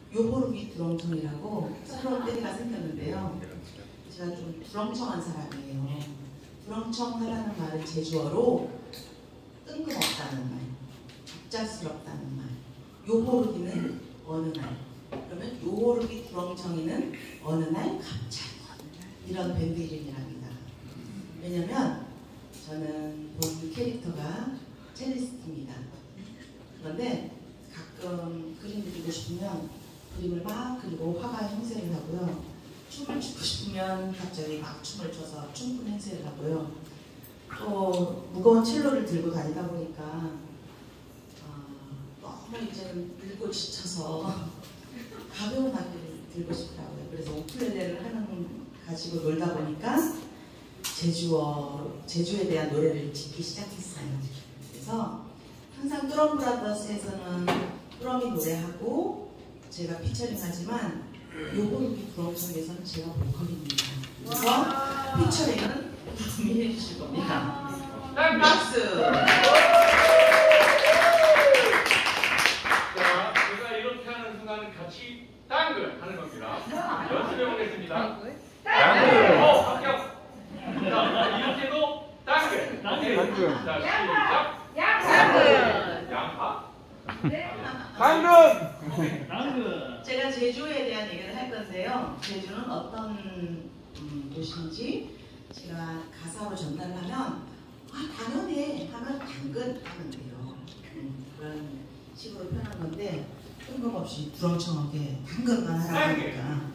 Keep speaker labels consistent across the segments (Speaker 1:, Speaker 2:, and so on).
Speaker 1: 요호르기 두렁청이라고 새로운 댄디가 생겼는데요. 제가 좀 두렁청한 사람이에요. 두렁청하라는 말은 제주어로 뜬금없다는 말, 갑작스럽다는 말. 요호르기는 어느 날. 그러면 요호르기 두렁청이는 어느 날 갑자기. 이런 밴드 이름이랍니다. 왜냐면 저는 본 캐릭터가 첼리스트입니다. 그런데 가끔 그림 그리고 싶으면 그림을 막 그리고 화가 형세를 하고요. 춤을 추고 싶으면 갑자기 막 춤을 춰서 춤꾼 행세를 하고요. 또 무거운 첼로를 들고 다니다 보니까 너무 이제는 늙고 지쳐서 가벼운 악기를 들고 싶더라고요. 그래서 우쿨렐레를 가지고 놀다 보니까 제주에 대한 노래를 짓기 시작했어요. 그래서 항상 뚜럼 브라더스에서는 뚜럼이 노래하고 제가 피처링하지만 요호르기 두렁청에서는 제가 보컬입니다. 그래서 피처링은 뚜럼이 해주실 겁니다. 박수!
Speaker 2: 자, 제가 이렇게 하는 순간은 같이 당근 하는 겁니다. 연습해 보겠습니다. 당근! 합격! 자, 이렇게도 당근! 당근! 자, 시작! 당근! 양파?
Speaker 3: 당근!
Speaker 2: 당근!
Speaker 1: 제가 제주에 대한 얘기를 할 건데요. 제주는 어떤 도시인지 제가 가사로 전달을 하면 당연히 하면 당근 하면 돼요. 그런 식으로 표현한 건데 뜬금없이 두렁청하게 당근만 하라니까.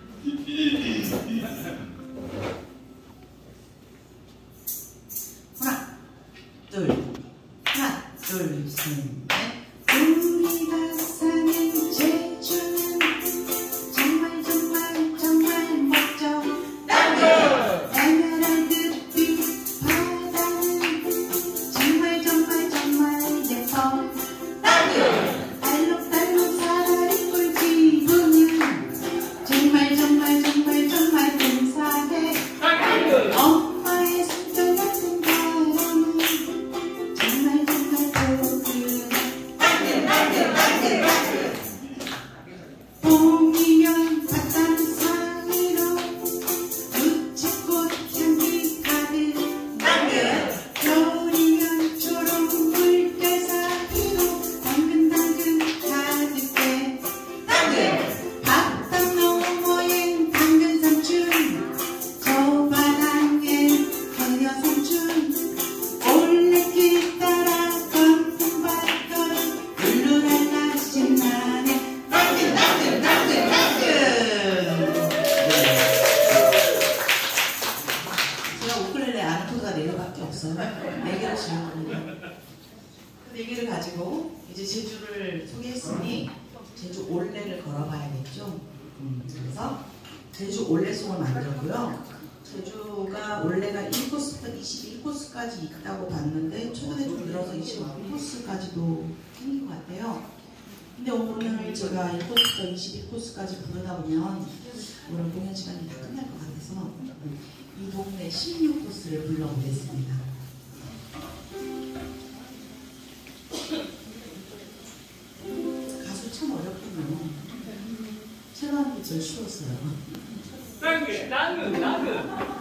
Speaker 1: 하나, 둘, 셋, 넷. 우리가 사는 제주는 정말 정말 정말 멋져. 에메랄드빛 바다는 정말 정말 정말 예뻐. 알록달록 살아있고 기분은 정말 정말 정말 정말 근사해. 엄마의 손톱 같은 바람은 정말 정말 포근해. 봄이면 바람 사이로 우체꽃 향기 가득. 겨울이면 초록 물결 사이로 당근당근 가득해. 바다 너머엔 당근 삼촌, 저 바다엔 해녀 삼촌. 올레길 따라 걷는 발걸음 룰루랄라 신나네. 당근! 제가 우쿨렐레 아는 코드가 4개밖에 없어요. 4개를 지었거든요. 그 4개를 가지고 이제 제주를 소개했으니 제주 올레를 걸어봐야겠죠. 그래서 제주 올레송을 만들었고요. 제주가 올레가 1코스부터 21코스까지 있다고 봤는데 최근에 좀 늘어서 25코스까지도 생긴 것 같아요. 근데 오늘 제가 1코스부터 21코스까지 부르다 보면 오늘 공연 시간이 다 끝날 것 같아서 이 동네 16코스를 불러보겠습니다. 가수 참 어렵군요. 제가 하는 게 제일 쉬웠어요.
Speaker 2: 당근!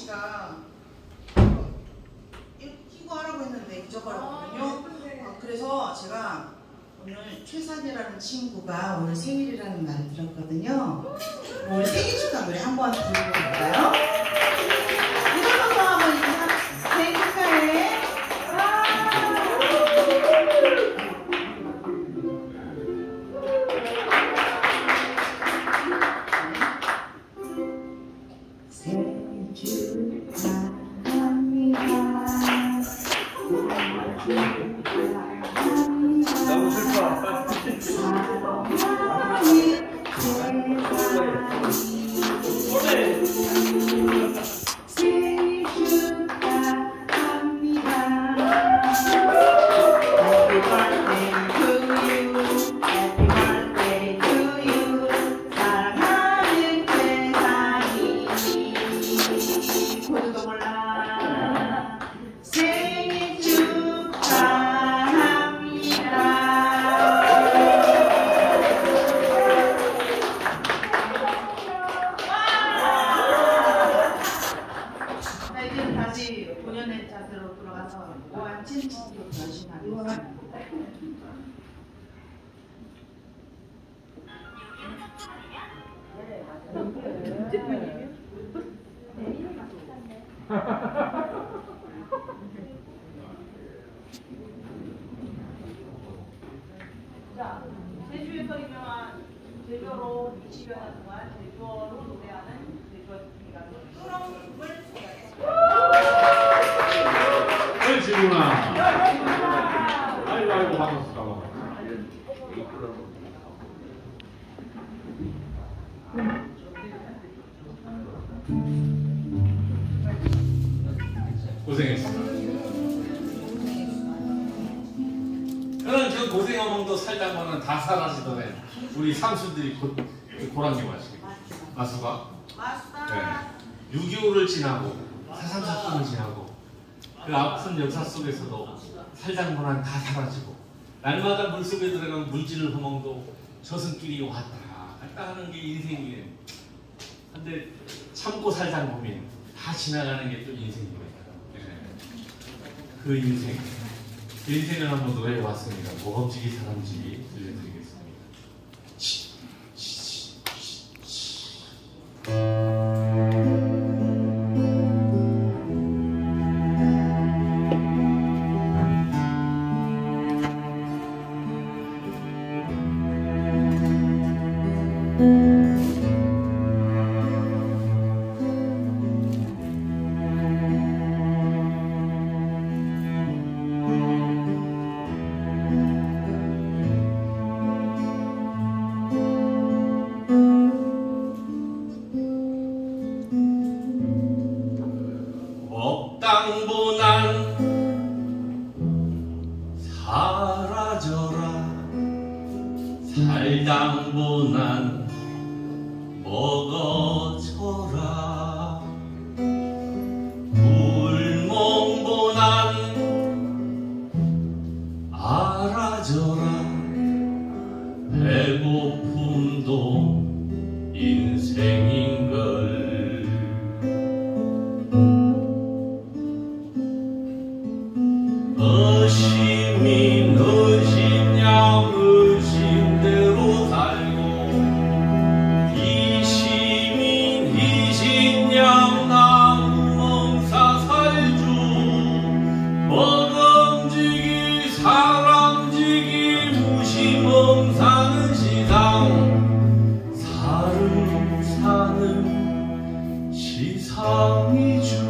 Speaker 1: 씨가 이거 하라고 했는데 잊어버렸거든요. 그래서 제가 오늘 최산이라는 친구가 오늘 생일이라는 말을 들었거든요. 오늘 생일 축하 노래 한번 부르고 갈까요? 일어나서 한번 생일 축하해. 생일 축하합니다.
Speaker 2: 너무 슬퍼.
Speaker 1: 본연의 자세로 돌아가서 완전 진로 변신하겠습니다. 자, 제주에서 유명한 제주어로 20여 년 동안 제주어로 노래하는 제주어 팀이라는 뚜렁을 소개하겠습니다.
Speaker 2: 지구나. 아이고 아이고 반갑습니다. 고생했습니다. 그런 그 고생하면도 살다가는 다 사라지더래. 우리 삼수들이 고랑이 마수가. 네. 6.25를 지나고 4.3 사건을 지나고 그 아픈 역사 속에서도 살장문화는 다 사라지고 날마다 물속에 들어가면 물질을 허멍도 저승길이 왔다 갔다 하는 게 인생이에요. 근데 참고 살장 보면 다 지나가는 게 또 인생입니다. 네. 그 인생을 한번 노래해 왔습니다. 모범지기 사람지기 들려드리겠습니다. 땅보난 사라져라 살당보난 먹어쳐라 불멍보난 알아져라 배고픔도 인생인걸 의심이 의심양 의심대로 살고 이심인 이심양 나무멍사 살주 먹음지기 사람지기 무심멍 사는 시상 사름 사는 시상이주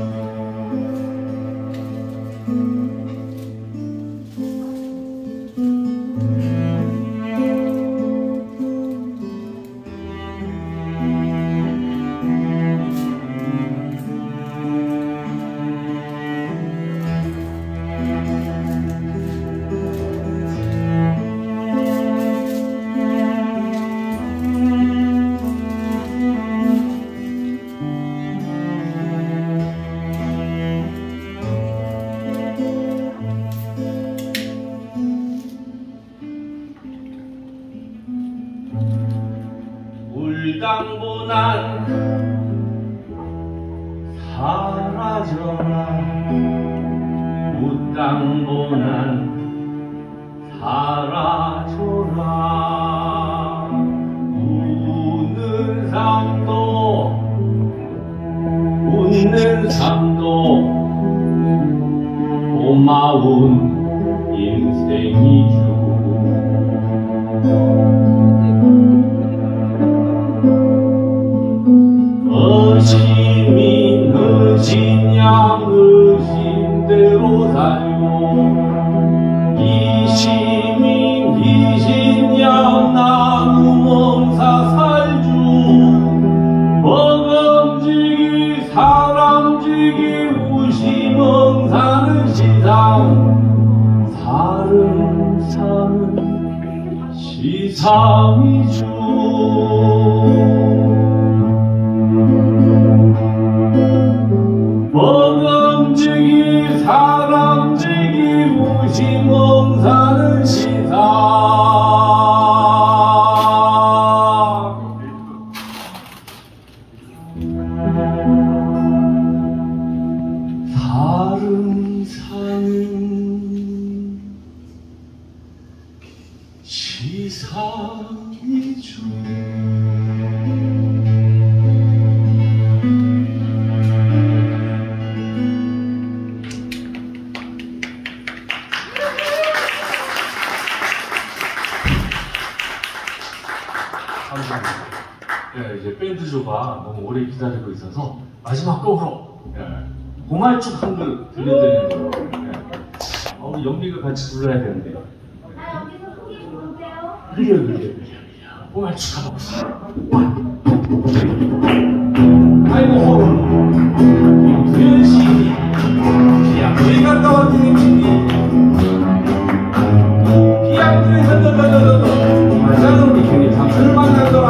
Speaker 2: 물당보난
Speaker 3: 사라져라 웃당보난 사라져라 웃는 삶도 고마운 인생이죠. 의심이 늦은 양 의심대로 살고 이심이 이신 양 나누면서 살주 먹음지기 사람지기 우시멍 사는 시상 사름 사는 시상이죠. 먹음지기 사람지기 우시멍 사는 시상 사름 사는 시상이죠. 감사합니다. 예, 이제 밴드조가 너무 오래 기다리고 있어서 마지막 곡으로 고말죽 한 그릇 들려드리는 거예요. 우리 영미가 같이 불러야 되는데.
Speaker 4: 여기서 소개 좀 보세요.
Speaker 3: 그래. 고말죽 하고 있어. 아이고 호흡. 두현씨. 야, 왜 갔다 왔더니 비양들에서 맞아요. 우리 삼촌을 만나더라.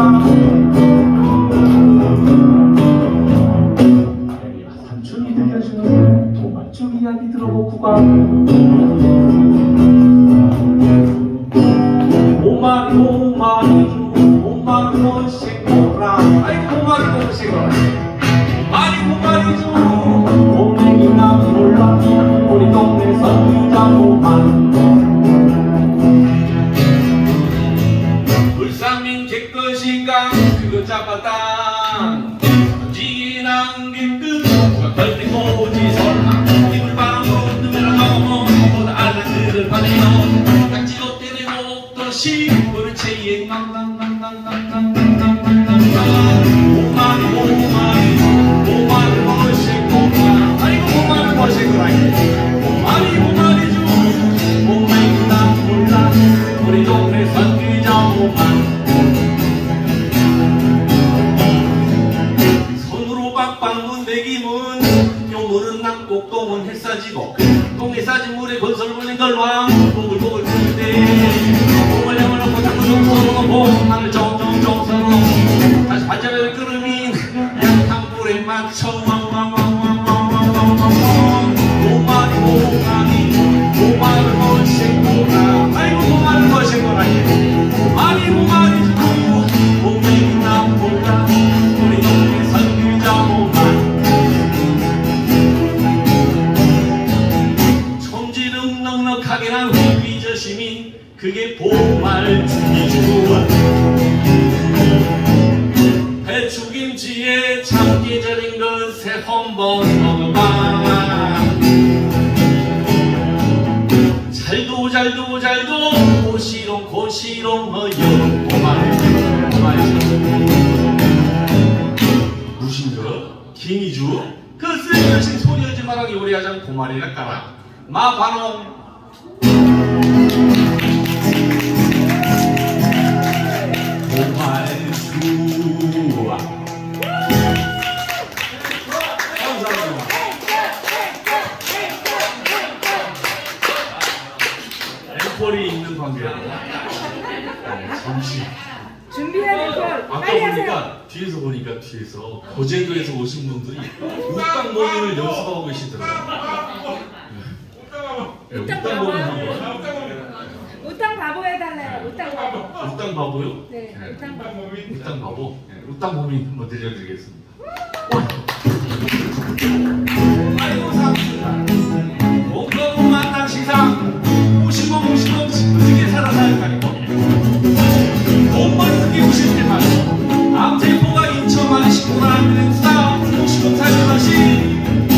Speaker 3: 삼촌이 들려주는 도말죽 이야기 들어보고 가. 오마리 모시고라. 아이고 오마리 모시고라. 아니 오마리주 오메기 난 몰라. 우리 동네 선유자고만 불상민 객것인가 그거 잡았다. 지난 길끝 절대 꼬지 설마 입을 바람으로 누메라 넘어 보다 알라들을 받네요. 딱지도 때리고 또시 그릇체에 오마리 모시고라. 아이고 오마리 모시고라. 오마리주 오메기 난 몰라. 우리 동네 선기자오만 손으로 박박 문대기문 요물은 남곡동은 햇사지고 동네 싸진 물에 건설 불린 걸와 보글보글 끓는데 몸을 내어놓고 자꾸 좀 서놓고 하늘 정정정 서로 다시 반자별 끓으민 약한 불에 맞춰 오마리 모시고라. 아이고 오마리 모시고라. 아니 오마리주 오메기 난 몰라. 우리 동네 선교자오만 총질은 넉넉하게 난 휘휘저 시민 그게 보말죽이주. 배추김치에 참깨 절인 것에 한번 먹어봐. 잘도 고시롱 허여 무신거 김이주 그 쓰레기신 소리하지 말하기 우리 하장 고말이라 까라 마반홍 고말주와 앵콜이 있는 관계야. 잠시
Speaker 4: 준비하는 걸
Speaker 3: 아까
Speaker 4: 빨리 하세요.
Speaker 3: 보니까 뒤에서 거제도에서 오신 분들이 웃당 모임을 연습하고 계시더라고요. 웃당 모임 한번.
Speaker 4: 웃당 바보 해달래요. 웃당 바보.
Speaker 3: 웃당 바보요?
Speaker 4: 네, 웃당 바보.
Speaker 3: 웃당 바보. 웃당 모임 한번 들려드리겠습니다. 아이고 삼촌아 공동 만남 시상 무시고 지게 살아살 가리고 돈벌 크게 오실 때만 암태포가 인천만에 식구라는 싸 무시고 살려다시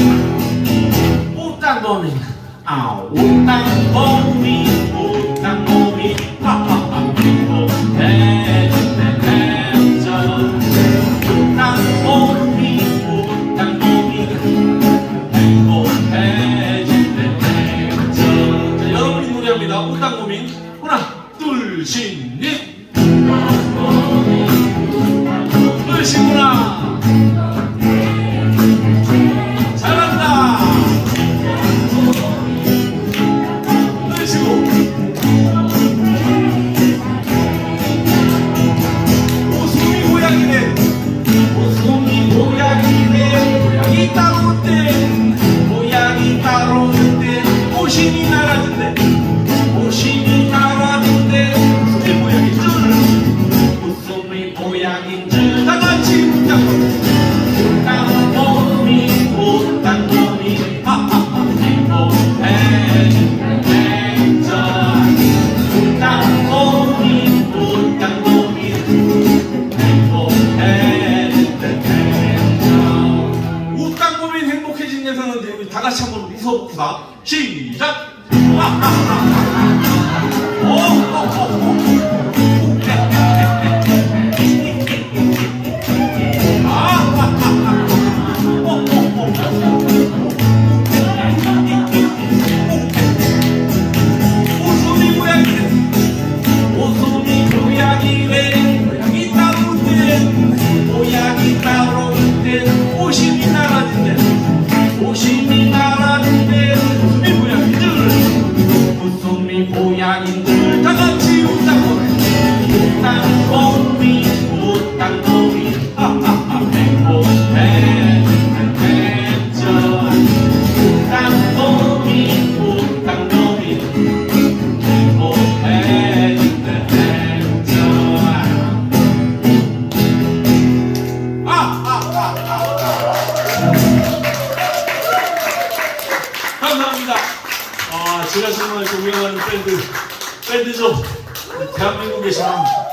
Speaker 3: 옷땅범이 옷땅범이 옷땅범이 하하하 그리고 해준대 해전 옷땅범이 옷땅범이 행복해진대 해전. 자 여러분이 노래합니다. 옷땅범이 하나 둘 셋 넷. 으시구나 잘한다. 으시고 오소미 고양이네 오소미 고양이네 고양이 따로인데 고양이 따로인데 오심이 날아든대 오심이 날아든대 오소미 고양이 줄 오소미 고양이 줄 다같이 웃자고 옷땅범이 옷땅범이 하하하 행복해진대 행전 옷땅범이 옷땅범이 행복해진대 행전. 옷땅범이 행복해진 녀석은 우리 다 같이 한번 웃어봅시다. 시작. 오소미 고양이네 오소미 고양이네 고양이 따로인데 고양이 따로인데 오심이 날아든대 오심이 날아든대 오소미 고양이들 오소미 고양이들 다같이 웃자고 옷땅범이 옷땅범이 하하하 행복해진대 행전 옷땅범이 옷땅범이 행복해진대 행전. 감사합니다. 제가 정말 존경하는 밴드죠. 대한민국에 참